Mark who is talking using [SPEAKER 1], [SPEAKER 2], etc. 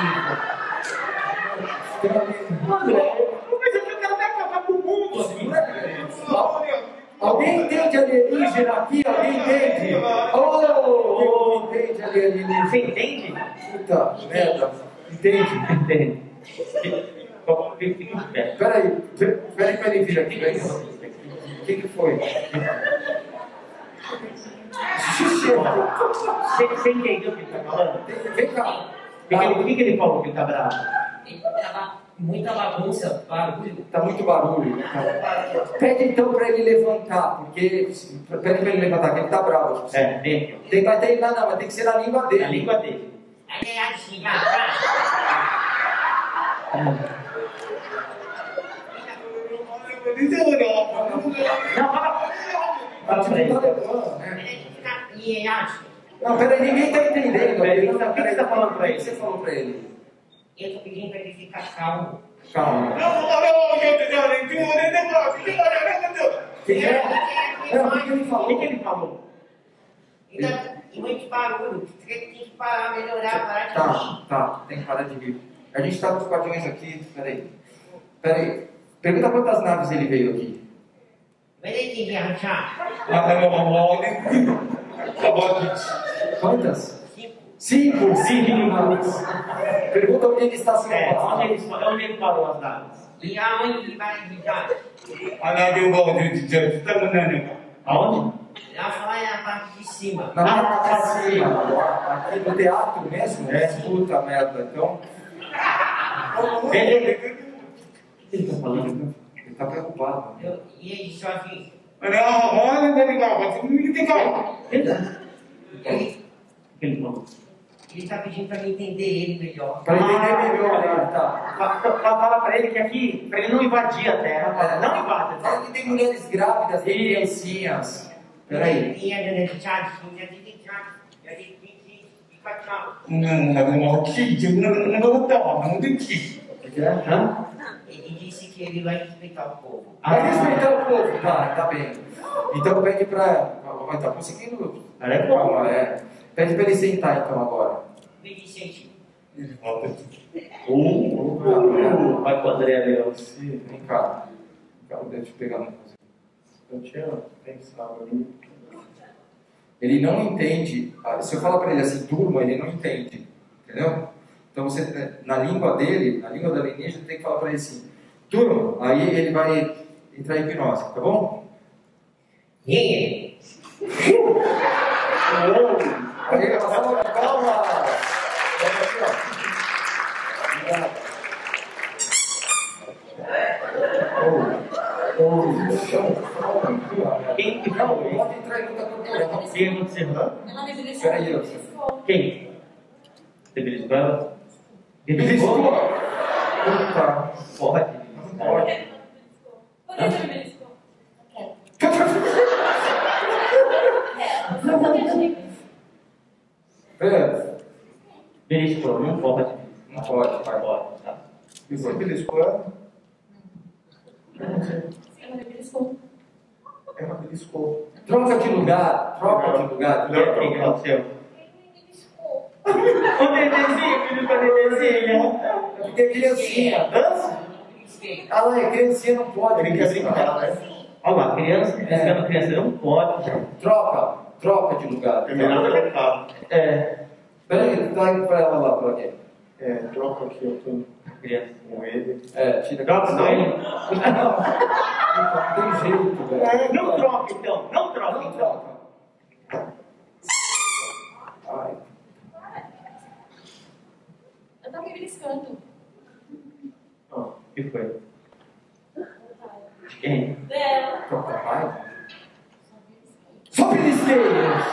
[SPEAKER 1] André, mas eu quero acabar com o mundo assim.
[SPEAKER 2] Alguém entende alienígena aqui? Alguém entende? Oh, quem entende alienígena?
[SPEAKER 1] Você entende?
[SPEAKER 2] Puta merda. Entende?
[SPEAKER 1] Entende.
[SPEAKER 2] Peraí pra ele vir aqui. O que foi?
[SPEAKER 1] Você entendeu o que ele tá falando?
[SPEAKER 2] Vem cá.
[SPEAKER 1] O que ele falou que ele tá bravo?
[SPEAKER 3] Ele tava muita bagunça, barulho.
[SPEAKER 2] Tá muito barulho. Pede então pra ele levantar, porque. Pede pra ele levantar, que ele tá bravo.
[SPEAKER 1] É, vem aqui.
[SPEAKER 2] Não, mas tem que ser na língua dele.
[SPEAKER 1] Na língua dele.
[SPEAKER 3] Alienígena.
[SPEAKER 1] Não, fala pra ele.
[SPEAKER 2] Não, peraí, ninguém tá entendendo.
[SPEAKER 1] O que você tá falando pra ele?
[SPEAKER 2] O que você falou pra ele?
[SPEAKER 3] Eu tô pedindo pra ele ficar calmo.
[SPEAKER 2] Calma. Quem é? Não, o que ele falou?
[SPEAKER 1] O que ele falou?
[SPEAKER 3] E muito barulho. Tem que parar, melhorar, parar de rir.
[SPEAKER 2] Tá, tem que parar de rir. A gente tá com os guardiões aqui, peraí. Pergunta quantas naves ele veio aqui.
[SPEAKER 3] Mas ele tem que arranjar.
[SPEAKER 2] Quantas?
[SPEAKER 3] 5.
[SPEAKER 2] 5 naves. Pergunta onde ele está se
[SPEAKER 1] Onde ele parou as naves?
[SPEAKER 3] E aonde ele vai ligar?
[SPEAKER 1] Aonde?
[SPEAKER 3] Lá fora é a parte de cima.
[SPEAKER 2] Na parte de cima. Aqui no teatro mesmo? É, puta merda. Então.
[SPEAKER 1] O que ele tá falando?
[SPEAKER 2] Ele tá preocupado.
[SPEAKER 3] E ele só assim.
[SPEAKER 1] O que ele falou?
[SPEAKER 3] Ele tá pedindo pra mim entender ele melhor.
[SPEAKER 2] Pra entender melhor, tá?
[SPEAKER 1] Fala pra ele que aqui, pra ele não invadir a terra. Não invade a terra.
[SPEAKER 2] Fala que tem mulheres grávidas, tem criancinhas. Peraí.
[SPEAKER 3] E a dona de Charles, já tem que Ele disse que ele vai respeitar o povo.
[SPEAKER 2] Vai respeitar o povo, tá bem. Então pede pra. Tá conseguindo? Calma, Pede pra ele sentar então agora.
[SPEAKER 3] Me disse
[SPEAKER 1] Vai com o André ali, ó.
[SPEAKER 2] Vem cá. Deixa eu pegar uma coisa.
[SPEAKER 1] Eu tinha pensado ali.
[SPEAKER 2] Ele não entende. Se eu falar pra ele assim, turma, ele não entende. Entendeu? Então você, na língua dele, na língua da alienígena, tem que falar pra ele assim, turma, aí ele vai entrar em hipnose, tá bom?
[SPEAKER 3] Aí,
[SPEAKER 2] Calma!
[SPEAKER 1] Quem que falou isso?
[SPEAKER 2] Pode entrar em contato corporal.
[SPEAKER 1] Quem aconteceu?
[SPEAKER 2] Peraí,
[SPEAKER 1] Quem? Beliscada?
[SPEAKER 2] Beliscou? Puta.
[SPEAKER 1] Pode. Beliscou, não pode.
[SPEAKER 2] Não pode, pai.
[SPEAKER 1] Pode, tá?
[SPEAKER 2] E você beliscou? Ela beliscou. Troca de lugar.
[SPEAKER 1] Quem aconteceu? O Nenezinho, filho da Nenezinha.
[SPEAKER 2] É porque é criancinha. Dança? Ah, não, é criancinha, não pode.
[SPEAKER 1] Ele quer brincar, né? Olha lá, criança, pescando criança não pode.
[SPEAKER 2] Troca de lugar.
[SPEAKER 1] É melhor trocar.
[SPEAKER 2] Peraí, traz pra ela lá, pra quê?
[SPEAKER 1] Troca aqui, eu tô criança com ele.
[SPEAKER 2] Tira
[SPEAKER 1] Troca com ele.
[SPEAKER 2] Não tem jeito, velho.
[SPEAKER 1] Não troca então, não troca então.
[SPEAKER 2] Ai.
[SPEAKER 4] Eu tava me beliscando.
[SPEAKER 1] O que foi? Quem?
[SPEAKER 4] Dela.
[SPEAKER 2] Troca raiva? Só belisqueiros!